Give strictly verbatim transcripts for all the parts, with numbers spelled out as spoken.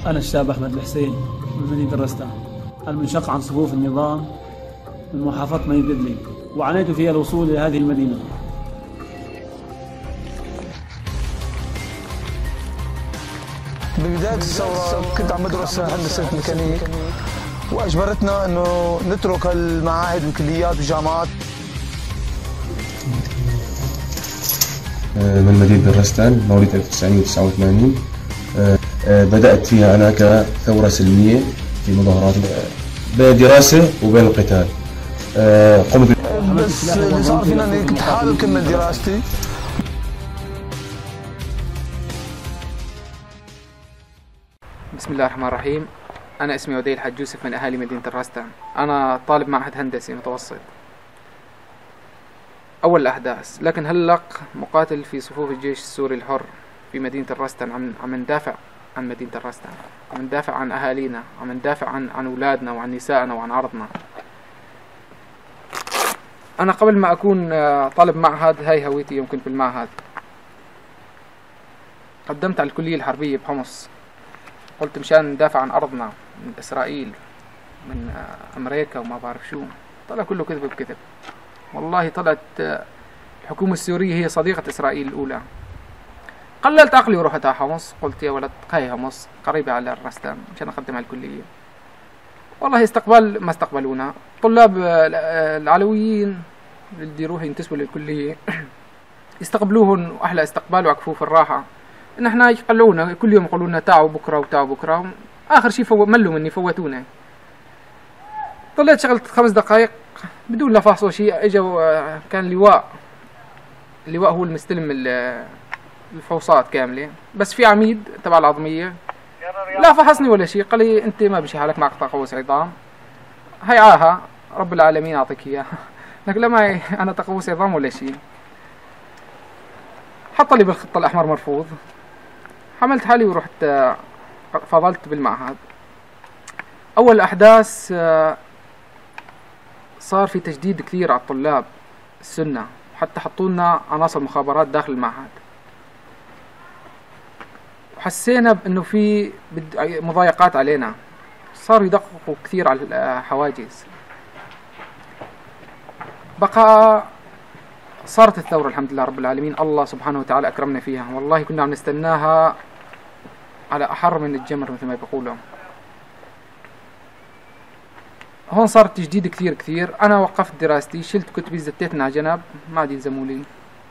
أنا الشاب أحمد الحسين من مدينة الرستان، المنشق عن صفوف النظام من محافظة مدينة إدلب، وعانيت فيها الوصول إلى هذه المدينة. ببداية الثورة كنت عم بدرس هندسة ميكانيك، وأجبرتنا إنه نترك المعاهد والكليات والجامعات. من مدينة الرستان، مواليد ألف وتسعمئة وتسعة وثمانين. بدأت فيها أنا كثورة سلمية في مظاهرات بين دراسة وبين القتال. قمت بس اللي صار فينا إني كنت حابب أكمل دراستي. بسم الله الرحمن الرحيم. أنا اسمي وديع الحاج يوسف من أهالي مدينة الرستان. أنا طالب معهد هندسي متوسط. أول الأحداث، لكن هلق مقاتل في صفوف الجيش السوري الحر في مدينة الرستان. عم عم ندافع عن مدينة الرستان، عم ندافع عن أهالينا، عم ندافع عن عن أولادنا وعن نسائنا وعن عرضنا. أنا قبل ما أكون طالب معهد، هاي هويتي يوم كنت بالمعهد. قدمت على الكلية الحربية بحمص، قلت مشان ندافع عن أرضنا من إسرائيل، من أمريكا وما بعرف شو. طلع كله كذب بكذب. والله طلعت الحكومة السورية هي صديقة إسرائيل الأولى. قللت عقلي ورحت على حمص، قلت يا ولد هاي حمص قريبة على الرستان مشان أقدم على الكلية. والله استقبال ما استقبلونا. طلاب العلويين اللي يروحوا ينتسبوا للكلية يستقبلوهن وأحلى استقبال وعكفوه في الراحة. إن إحنا يقلعونا كل يوم، يقولوا لنا تعوا بكرة وتعوا بكرة. آخر شي فو ملوا مني، فوتونا. طلعت شغلت خمس دقائق بدون لا فحص ولا شيء. اجوا كان لواء، اللواء هو المستلم الفحوصات كاملة، بس في عميد تبع العظمية لا فحصني ولا شيء. قال لي أنت ما بشي حالك، معك تقوس عظام، هي عاهة رب العالمين أعطيك إياها. لكن لما أنا تقوس عظام ولا شيء. حط لي بالخط الأحمر مرفوض. حملت حالي ورحت فضلت بالمعهد. أول أحداث صار في تجديد كثير على الطلاب السنة، حتى حطوا لنا عناصر مخابرات داخل المعهد. وحسينا بأنه في مضايقات علينا، صاروا يدققوا كثير على الحواجز. بقى صارت الثورة الحمد لله رب العالمين، الله سبحانه وتعالى أكرمنا فيها. والله كنا عم نستناها على أحر من الجمر مثل ما بيقولوا. هون صار تجديد كثير كثير. أنا وقفت دراستي، شلت كتبي، زتيتنا على جنب، ما عاد يلزموا لي.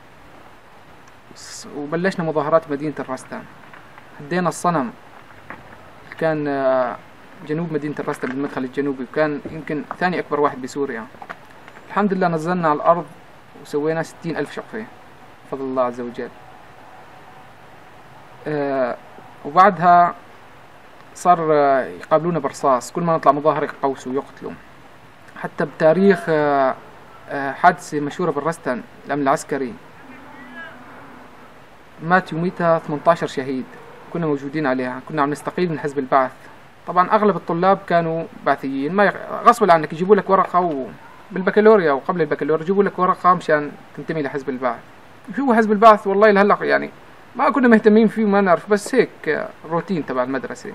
وبلشنا مظاهرات مدينة الرستان. هدينا الصنم، كان جنوب مدينة الرستان بالمدخل الجنوبي، وكان يمكن ثاني أكبر واحد بسوريا. الحمد لله نزلنا على الأرض وسوينا ستين ألف شقفة بفضل الله عز وجل. أه وبعدها صار يقابلونا برصاص، كل ما نطلع مظاهرة يقوسوا ويقتلوا. حتى بتاريخ حادثة مشهورة بالرستان، الأمن العسكري مات يوميتها ثمانية عشر شهيد، كنا موجودين عليها. كنا عم نستقيل من حزب البعث. طبعا أغلب الطلاب كانوا بعثيين، ما غصب عنك يجيبوا لك ورقة و... بالبكالوريا وقبل البكالوريا يجيبوا لك ورقة مشان تنتمي لحزب البعث. شو حزب البعث؟ والله لهلا يعني ما كنا مهتمين فيه وما نعرف، بس هيك روتين تبع المدرسة.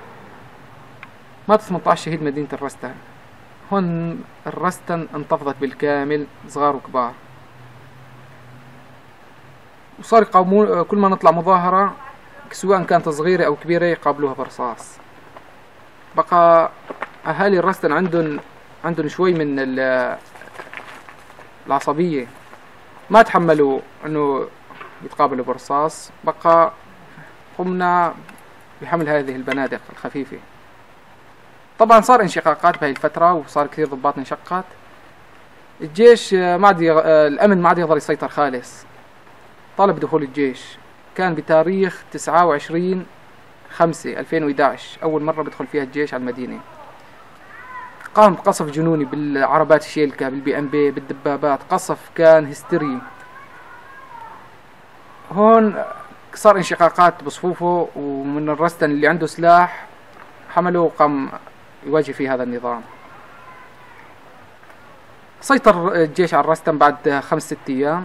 مات ثمانية عشر شهيد مدينة الرستان. هون الرستان انتفضت بالكامل، صغار وكبار. وصار يقاومون، كل ما نطلع مظاهرة سواء كانت صغيرة أو كبيرة يقابلوها برصاص. بقى أهالي الرستان عندهم عندهم شوي من العصبية، ما تحملوا إنه يتقابلوا برصاص. بقى قمنا بحمل هذه البنادق الخفيفة. طبعا صار انشقاقات بهاي الفترة، وصار كثير ضباط انشقت. الجيش ما عاد يغ... الأمن ما عاد يقدر يسيطر خالص. طالب دخول الجيش كان بتاريخ تسعة وعشرين خمسة ألفين وإحدى عشر، أول مرة بدخل فيها الجيش على المدينة. قام بقصف جنوني بالعربات الشيلكا، بالبي ام بي، بالدبابات. قصف كان هستيري. هون صار انشقاقات بصفوفه، ومن الرستان اللي عنده سلاح حمله وقام يواجه في هذا النظام. سيطر الجيش على الرستان بعد خمس ست أيام.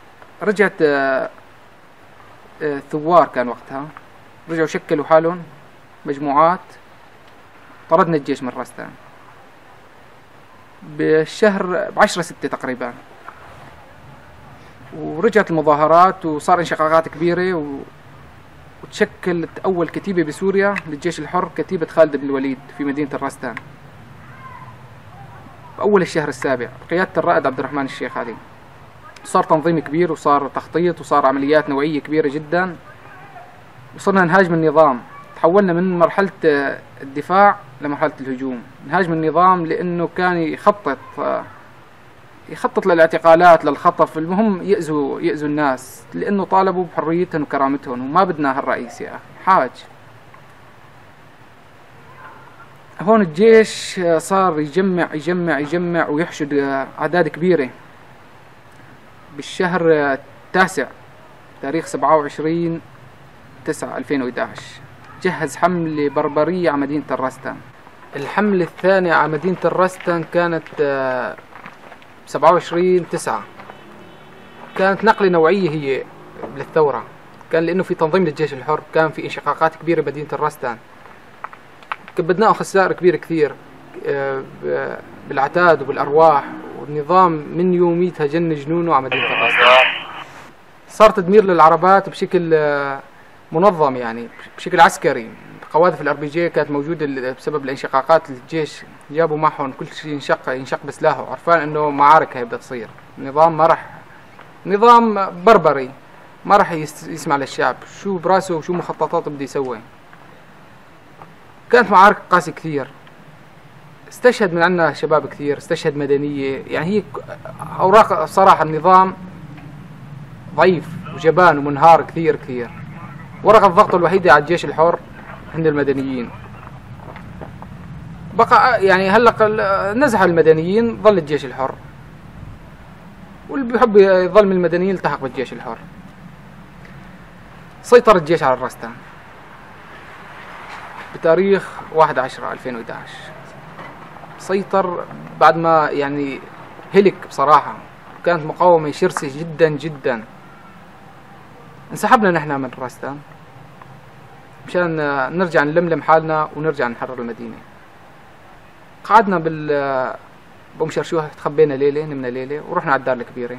رجعت ثوار كان وقتها، رجعوا شكلوا حالهم مجموعات، طردنا الجيش من رستان بالشهر بعشرة ستة تقريبا، ورجعت المظاهرات وصار انشقاقات كبيرة و... وتشكلت أول كتيبة بسوريا للجيش الحر، كتيبة خالد بن الوليد في مدينة الرستان بأول الشهر السابع بقيادة الرائد عبد الرحمن الشيخ علي. صار تنظيم كبير وصار تخطيط وصار عمليات نوعية كبيرة جدا، وصرنا نهاجم النظام. تحولنا من مرحلة الدفاع لمرحلة الهجوم. نهاجم النظام لأنه كان يخطط يخطط للاعتقالات، للخطف، المهم يأذوا يأذوا الناس، لأنه طالبوا بحريتهم وكرامتهم، وما بدنا هالرئيس يا أخي حاج. هون الجيش صار يجمع يجمع يجمع ويحشد أعداد كبيرة. بالشهر التاسع تاريخ سبعة وعشرين تسعة ألفين وإحدى عشر جهز حملة بربرية على مدينة الرستان. الحملة الثانية على مدينة الرستان كانت سبعة وعشرين تسعة، كانت نقلة نوعية هي للثورة، كان لأنه في تنظيم للجيش الحر، كان في انشقاقات كبيرة بمدينة الرستان، كبدناه خسائر كبيرة كثير بالعتاد وبالأرواح، والنظام من يوميتها جن جنونه على مدينة الرستان. صار تدمير للعربات بشكل منظم، يعني بشكل عسكري. قواذف الار بي جي كانت موجوده بسبب الانشقاقات، الجيش جابوا معهم كل شيء ينشق ينشق بسلاحه، عرفان انه معارك هي بدها تصير. النظام ما راح، نظام بربري ما راح يسمع للشعب، شو براسه وشو مخططاته بده يسوي. كانت معارك قاسية كثير، استشهد من عندنا شباب كثير، استشهد مدنيه، يعني هي اوراق صراحه النظام ضعيف وجبان ومنهار كثير كثير. ورقة الضغط الوحيدة على الجيش الحر هن المدنيين. بقى يعني هلا نزح المدنيين، ظل الجيش الحر، واللي بيحب يظل من المدنيين التحق بالجيش الحر. سيطر الجيش على الرستان بتاريخ واحد عشرة ألفين وإحدى عشر. سيطر بعد ما يعني هلك بصراحة، كانت مقاومة شرسة جدا جدا. انسحبنا نحن من الرستان مشان نرجع نلملم حالنا ونرجع نحرر المدينة. قعدنا بال بأم شرشوح، تخبينا ليلة، نمنا ليلة، ورحنا على الدار الكبيرة.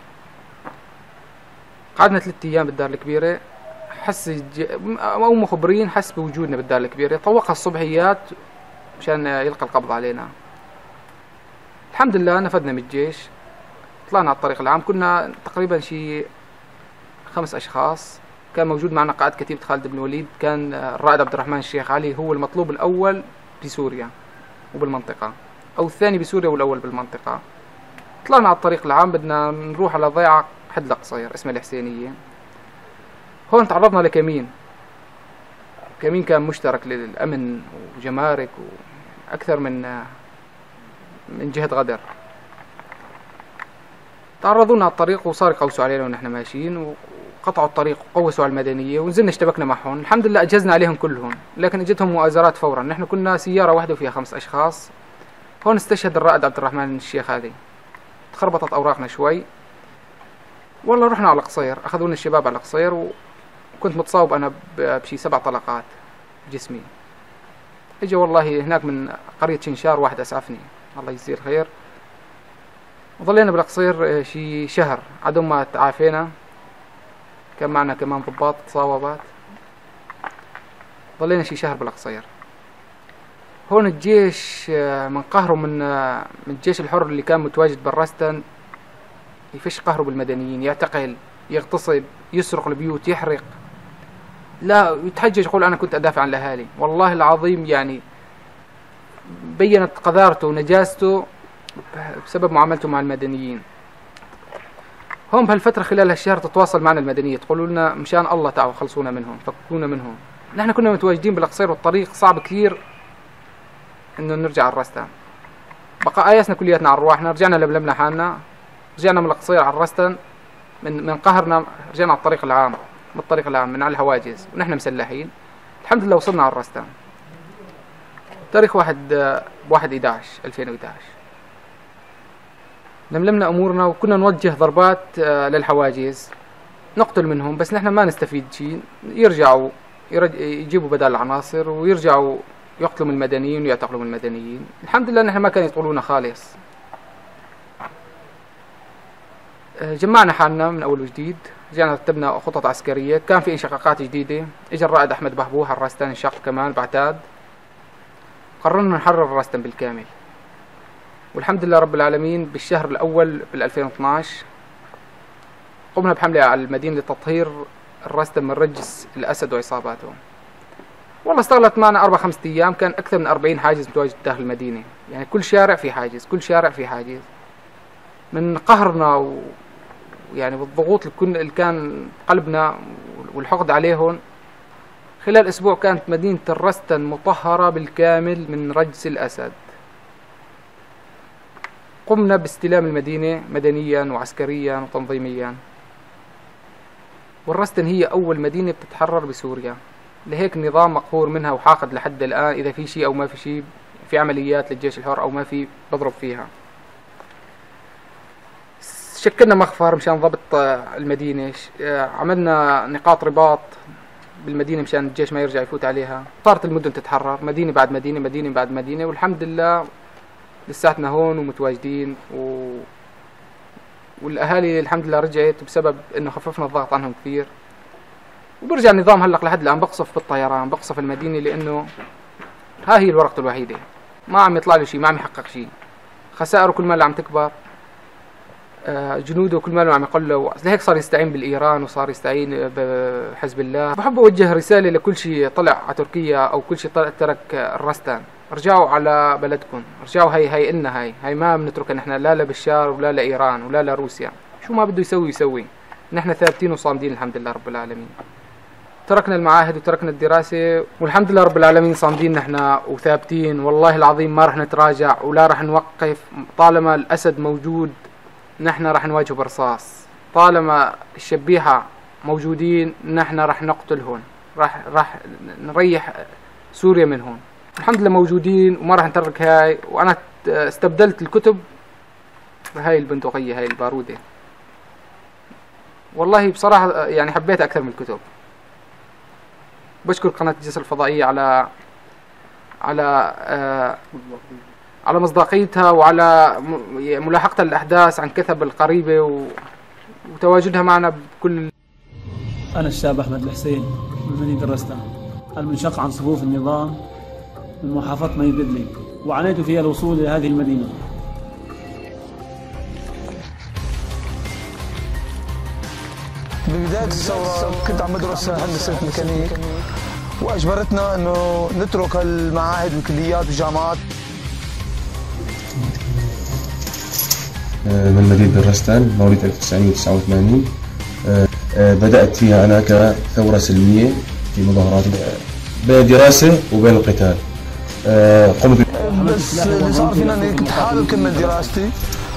قعدنا ثلاث أيام بالدار الكبيرة. حس الج... أو مخبرين حس بوجودنا بالدار الكبيرة، طوقها الصبحيات مشان يلقى القبض علينا. الحمد لله نفذنا من الجيش، طلعنا على الطريق العام. كنا تقريبا شي خمس أشخاص، كان موجود معنا قائد كتيبة خالد بن الوليد، كان الرائد عبد الرحمن الشيخ علي، هو المطلوب الأول بسوريا وبالمنطقة، أو الثاني بسوريا والأول بالمنطقة. طلعنا على الطريق العام، بدنا نروح على ضيعة حد القصير اسمها الحسينية. هون تعرضنا لكمين، كمين كان مشترك للأمن وجمارك وأكثر من من جهة غدر. تعرضونا على الطريق وصار يقوسوا علينا ونحن ماشيين، وقطعوا الطريق وقوسوا على المدنية، ونزلنا اشتبكنا معهم. الحمد لله أجهزنا عليهم كلهم، لكن اجتهم مؤازرات فورا. نحن كنا سيارة واحدة وفيها خمس أشخاص. هون استشهد الرائد عبد الرحمن الشيخ هذه، تخربطت أوراقنا شوي. والله رحنا على القصير، أخذونا الشباب على القصير، وكنت متصاوب أنا بشي سبع طلقات جسمي. اجى والله هناك من قرية شنشار واحد أسعفني، الله يجزيه الخير. وظلينا بالقصير شي شهر عدو ما تعافينا. كان معنا كمان ضباط تصاوبات. ظلينا شي شهر بالقصير. هون الجيش من قهره من من الجيش الحر اللي كان متواجد بالرستان يفش قهره بالمدنيين، يعتقل، يغتصب، يسرق البيوت، يحرق، لا يتحجج يقول أنا كنت أدافع عن الأهالي. والله العظيم يعني بينت قذارته ونجاسته بسبب معاملته مع المدنيين. هم بهالفترة خلال هالشهر تتواصل معنا المدنية، تقولوا لنا مشان الله تعالوا خلصونا منهم، فكونا منهم. نحن كنا متواجدين بالقصير والطريق صعب كثير انه نرجع على الرستان. بقى آيسنا كلياتنا على رواحنا، رجعنا لملمنا حالنا، رجعنا من القصير على الرستان، من من قهرنا رجعنا على الطريق العام، من الطريق العام من على الهواجز ونحن مسلحين. الحمد لله وصلنا على الرستان تاريخ واحد واحد إحدى عشر ألفين وإحدى عشر. لملمنا امورنا وكنا نوجه ضربات للحواجز، نقتل منهم، بس نحن ما نستفيد شيء. يرجعوا يجيبوا بدل العناصر ويرجعوا يقتلوا من المدنيين ويعتقلوا من المدنيين. الحمد لله نحن ما كانوا يطولونا خالص. جمعنا حالنا من اول وجديد، رجعنا رتبنا خطط عسكريه، كان في انشقاقات جديده، اجى الرائد احمد بحبوح على الراستان انشق كمان بعتاد. قررنا نحرر الراستان بالكامل، والحمد لله رب العالمين بالشهر الاول بال ألفين واثنعش قمنا بحمله على المدينه لتطهير الراستان من رجس الاسد وعصاباته. والله استغلت معنا اربع خمسة ايام، كان اكثر من أربعين حاجز متواجد داخل المدينه، يعني كل شارع في حاجز، كل شارع في حاجز. من قهرنا و يعني بالضغوط اللي كان قلبنا والحقد عليهم، خلال اسبوع كانت مدينه الراستان مطهره بالكامل من رجس الاسد. قمنا باستلام المدينه مدنيا وعسكريا وتنظيميا، والراستان هي اول مدينه بتتحرر بسوريا، لهيك النظام مقهور منها وحاقد لحد الان. اذا في شيء او ما في شيء، في عمليات للجيش الحر او ما في، بضرب فيها. شكلنا مخفر مشان ضبط المدينة، عملنا نقاط رباط بالمدينة مشان الجيش ما يرجع يفوت عليها. صارت المدن تتحرر مدينة بعد مدينة، مدينة بعد مدينة، والحمد لله لساتنا هون ومتواجدين و... والأهالي الحمد لله رجعت بسبب إنه خففنا الضغط عنهم كثير. وبرجع النظام هلق لحد الآن بقصف بالطيران، بقصف المدينة، لأنه ها هي الورقة الوحيدة، ما عم يطلع له شيء، ما عم يحقق شيء. خسائره كل ما عم تكبر، جنوده كل ماله عم يقلوا، لهيك صار يستعين بالايران وصار يستعين بحزب الله. بحب اوجه رساله لكل شيء طلع على تركيا او كل شيء طلع ترك الراستان، رجعوا على بلدكم، رجعوا. هي هي إلنا، هي هي ما بنتركها نحن، لا لبشار ولا لايران ولا لروسيا، شو ما بده يسوي يسوي، نحن ثابتين وصامدين الحمد لله رب العالمين. تركنا المعاهد وتركنا الدراسه، والحمد لله رب العالمين صامدين نحن وثابتين، والله العظيم ما رح نتراجع ولا رح نوقف طالما الاسد موجود. نحن رح نواجهه برصاص، طالما الشبيحة موجودين نحن رح نقتلهم، رح رح نريح سوريا منهم. الحمد لله موجودين وما رح نترك هاي. وانا استبدلت الكتب بهاي البندقية، هاي البارودة. والله بصراحة يعني حبيتها اكثر من الكتب. بشكر قناة الجسر الفضائية على على آه على مصداقيتها وعلى ملاحقتها للأحداث عن كثب القريبة و... وتواجدها معنا بكل. أنا الشاب أحمد الحسين من مدينة الراستان، المنشق عن صفوف النظام من محافظة مي بدلي، وعانيت فيها الوصول إلى هذه المدينة. ببداية الثورة كنت عم بدرس هندسة ميكانيك، وأجبرتنا إنه نترك المعاهد والكليات والجامعات. من مدينة الراستان، مواليد ألف وتسعمئة وتسعة وثمانين. بدأت فيها أنا كثورة سلمية في مظاهرات بين الدراسة وبين القتال. قمت بس اللي صار فينا إني كنت حابب كمل دراستي،